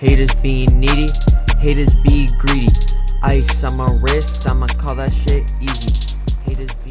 Haters being needy, haters be greedy. Ice on my wrist, I'ma call that shit easy. Haters